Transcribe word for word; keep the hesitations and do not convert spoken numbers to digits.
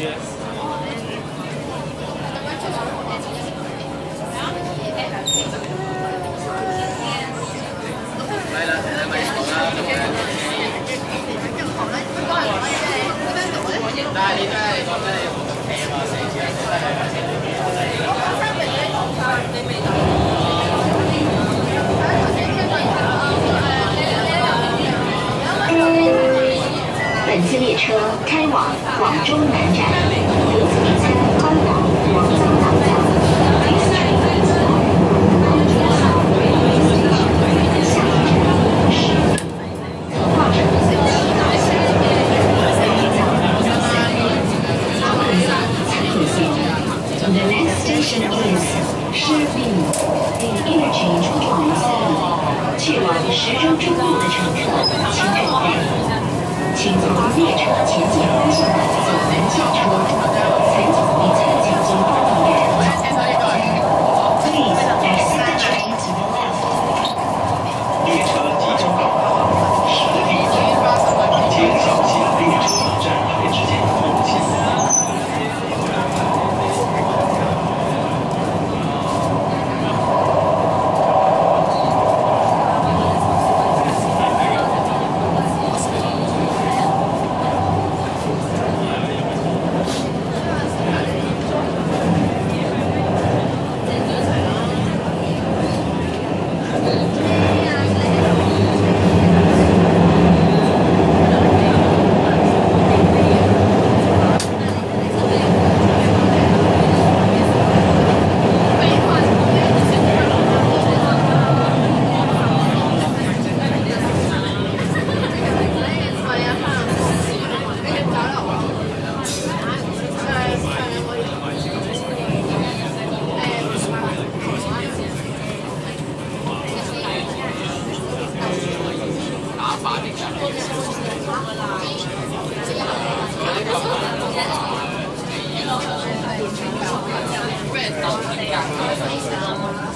本次列车开往广州南站，由此参观往黄庄港站。This train is bound Manchester Railway Station. 下一站是策划者最期待的下一站，彩虹线。The next station is Sheffield. The interchange between Sheffield. 去往石州中路的乘客请准备。 请从列车前进方向走门下车，采走一侧前进方向员。Please exit the train to the left. 列车即将到达石碇站，请小心列车站台之间的空隙。 Red